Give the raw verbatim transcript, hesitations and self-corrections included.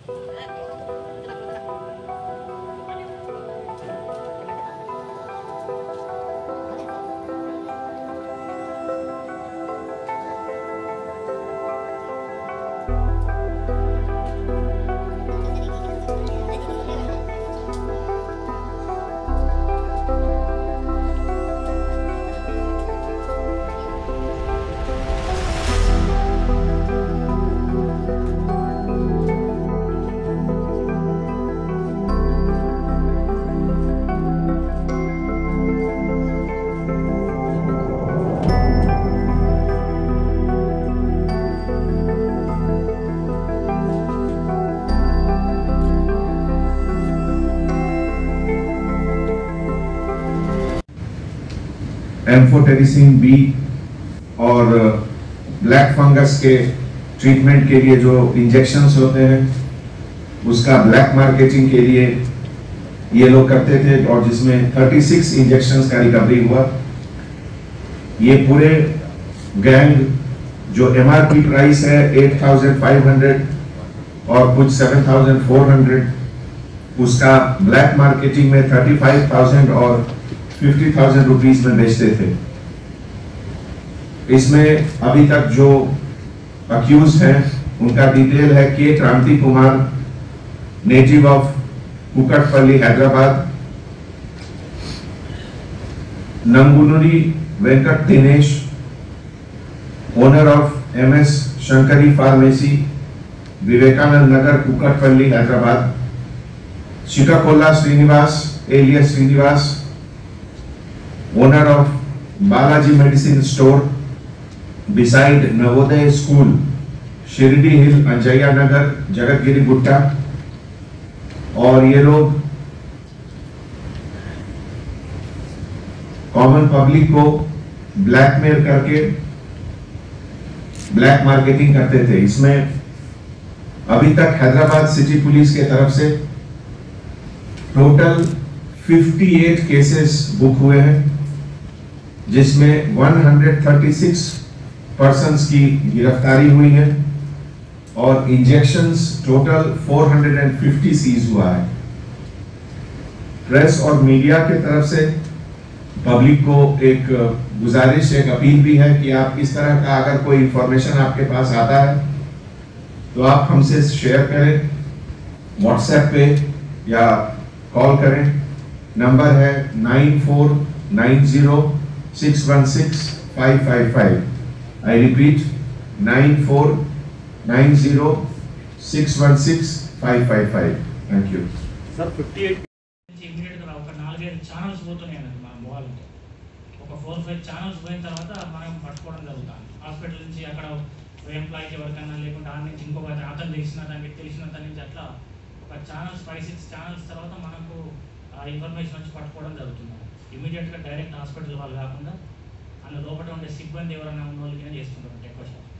Amphotericin B और black fungus के treatment के लिए जो इंजेक्शंस होते हैं उसका ब्लैक मार्केटिंग के लिए ये लोग करते थे, और जिसमें छत्तीस इंजेक्शंस का रिकवरी हुआ। ये पूरे गैंग जो एमआरपी प्राइस है आठ हज़ार पाँच सौ और कुछ सात हज़ार चार सौ, उसका ब्लैक मार्केटिंग में पैंतीस हज़ार और पचास हज़ार रुपीस में बेचते थे। इसमें अभी तक जो अक्यूज हैं उनका डिटेल है के Kranti Kumar, native of Kukatpally Hyderabad, Nangunuri Venkat Dinesh, owner of MS Shankari pharmacy, Vivekananda Nagar Kukatpally Hyderabad, Shikakola Srinivas alias Srinivas, owner of Balaji medicine store beside Navodaya school, Shirdi hill, Anjaiah Nagar, Jagathgiri Gutta. और ये लोग कॉमन पब्लिक को ब्लैकमेल करके ब्लैक मार्केटिंग करते थे। इसमें अभी तक हैदराबाद सिटी पुलिस के तरफ से टोटल अट्ठावन केसेस बुक हुए हैं, जिसमें एक सौ छत्तीस पर्सन्स की गिरफ्तारी हुई है और इंजेक्शंस टोटल चार सौ पचास सीज हुआ है। प्रेस और मीडिया के तरफ से पब्लिक को एक गुजारिश, एक अपील भी है कि आप इस तरह का अगर कोई इंफॉर्मेशन आपके पास आता है तो आप हमसे शेयर करें, व्हाट्सएप पे या कॉल करें। नंबर है nine four nine zero six one six five five five. I repeat nine four nine zero six one six five five five. Thank you sir. Fifty eight immediate గా ఒక నాలుగైదు channels పోతున్నాయండి మన మొబైల్తో। ఒక four five channels పోయిన తర్వాత మనం పట్టుకోవడం జరుగుతుంది। హాస్పిటల్ నుంచి అక్కడ ఎంప్లాయీకి ఎవరికైనా లేకుంటే ఆ నుంచి ఇంకొక అతను తెలిసిన దానికి తెలిసిన దాని నుంచి అట్లా ఒక ఛానల్స్ ఫైవ్ సిక్స్ ఛానల్స్ తర్వాత మనకు ఆ ఇన్ఫర్మేషన్ వచ్చి పట్టుకోవడం జరుగుతుంది। ఇమీడియట్గా డైరెక్ట్ హాస్పిటల్ వాళ్ళు కాకుండా అందులో లోపల ఉండే సిబ్బంది ఎవరైనా ఉన్న వాళ్ళకి చేస్తుంటారు ఎక్కువ శాతం।